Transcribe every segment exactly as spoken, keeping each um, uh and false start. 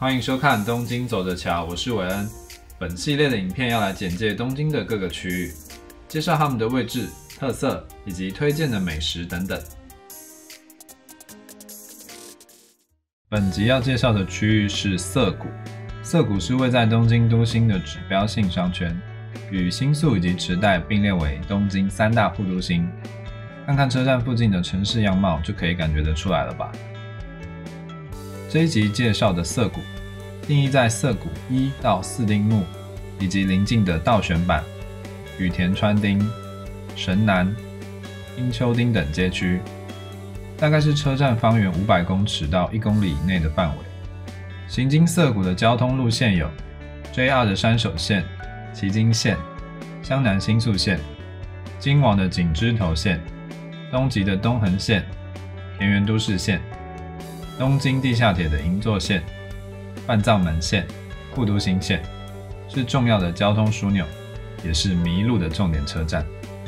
欢迎收看东京走着瞧，我是韦恩。本系列的影片要来简介东京的各个区域，介绍他们的位置、特色以及推荐的美食等等。本集要介绍的区域是涩谷。涩谷是位在东京都心的指标性商圈，与新宿以及池袋并列为东京三大副都心。看看车站附近的城市样貌，就可以感觉得出来了吧。这一集介绍的涩谷，定义在涩谷一到四丁目以及邻近的道玄坂、羽田川町、神南、英丘町等街区，大概是车站方圆五百公尺到一公里以内的范围。行经涩谷的交通路线有 J R 的山手线、旗津线、湘南新宿线、京王的井之头线、东急的东横线、田园都市线、东京地下铁的银座线、半藏门线、副都心线，是重要的交通枢纽，也是迷路的重点车站。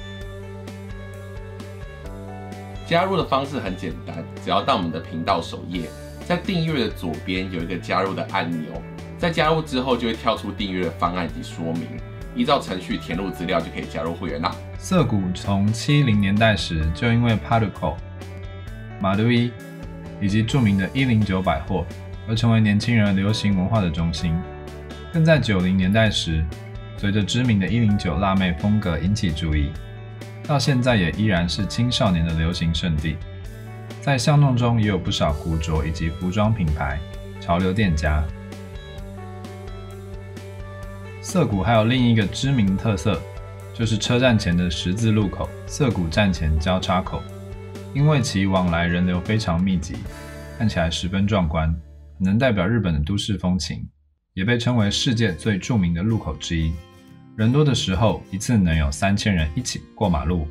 加入的方式很简单，只要到我们的频道首页，在订阅的左边有一个加入的按钮，在加入之后就会跳出订阅的方案及说明，依照程序填入资料就可以加入会员啦。 涩谷从七零年代时就因为 Paruko、马路一以及著名的一零九百货而成为年轻人流行文化的中心，更在九零年代时随着知名的一零九辣妹风格引起注意，到现在也依然是青少年的流行圣地。在巷弄中也有不少古着以及服装品牌、潮流店家。涩谷还有另一个知名特色，就是车站前的十字路口涩谷站前交叉口，因为其往来人流非常密集，看起来十分壮观，能代表日本的都市风情，也被称为世界最著名的路口之一。人多的时候，一次能有三千人一起过马路。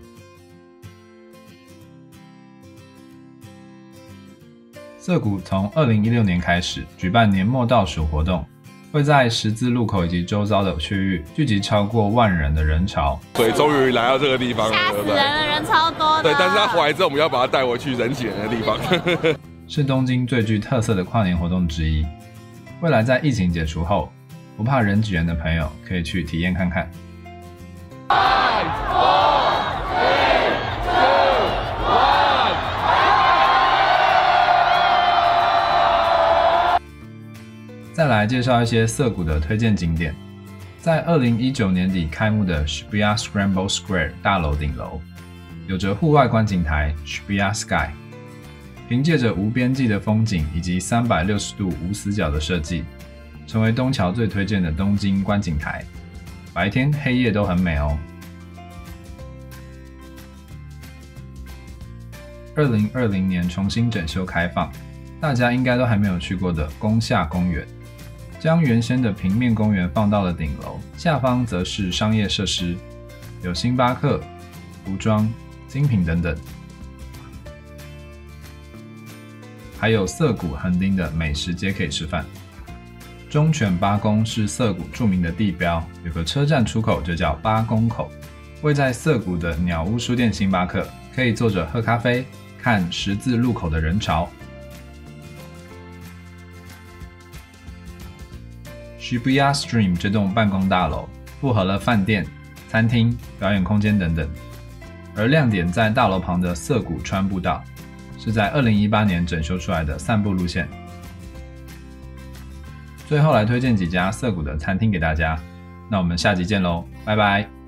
涩谷从二零一六年开始举办年末倒数活动，会在十字路口以及周遭的区域聚集超过万人的人潮。 所以终于来到这个地方了， 吓死人了，人超多的。 对，但是他回来之后，我们要把他带回去人挤人的地方。 是东京最具特色的跨年活动之一。未来在疫情解除后，不怕人挤人的朋友可以去体验看看。再来介绍一些涩谷的推荐景点。在二零一九年底开幕的 Shibuya Scramble Square 大楼顶楼，有着户外观景台 Shibuya Sky， 凭借着无边际的风景以及三百六十度无死角的设计，成为东桥最推荐的东京观景台，白天黑夜都很美哦。二零二零年重新整修开放，大家应该都还没有去过的宫下公园，将原先的平面公园放到了顶楼，下方则是商业设施，有星巴克、服装、精品等等，还有涩谷横丁的美食街可以吃饭。忠犬八公是涩谷著名的地标，有个车站出口就叫八公口。位在涩谷的鸟屋书店星巴克，可以坐着喝咖啡，看十字路口的人潮。Shibuya Stream 这栋办公大楼复合了饭店、餐厅、表演空间等等，而亮点在大楼旁的涩谷川步道，是在二零一八年整修出来的散步路线。最后来推荐几家涩谷的餐厅给大家，那我们下集见喽，拜拜。